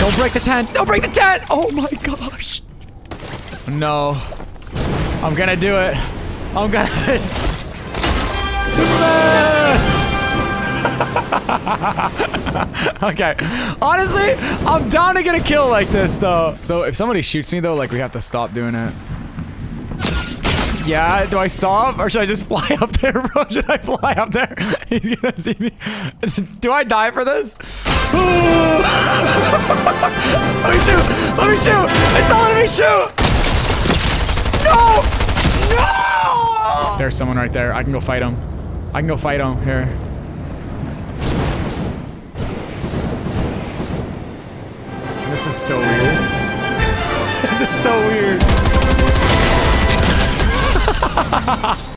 Don't break the tent. Don't break the tent. Oh my gosh. No. I'm gonna do it. I'm gonna... Superman! Okay. Honestly, I'm down to get a kill like this, though. So if somebody shoots me, though, like, we have to stop doing it. Yeah, do I stop? Or should I just fly up there, bro? Should I fly up there? He's gonna see me. Do I die for this? Let me shoot! Let me shoot! It's not letting me shoot! No! No! There's someone right there. I can go fight him. I can go fight him. Here. This is so weird. This is so weird.